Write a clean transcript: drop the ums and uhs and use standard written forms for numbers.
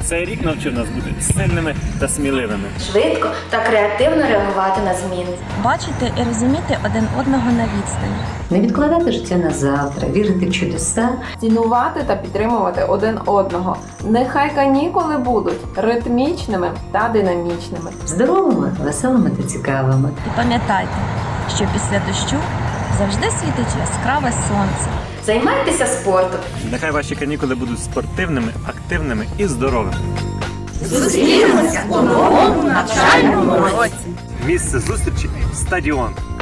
Цей рік навчив нас бути сильними та сміливими. Швидко та креативно реагувати на зміни. Бачити і розуміти один одного на відстані. Не відкладати життя на завтра, вірити в чудеса. Цінувати та підтримувати один одного. Нехай канікули будуть ритмічними та динамічними. Здоровими, веселими та цікавими. І пам'ятайте, що після дощу завжди світить яскраве сонце. Займайтеся спортом. Нехай ваші канікули будуть спортивними, активними і здоровими. Зустрінемося у новому навчальному році. Місце зустрічі – стадіон.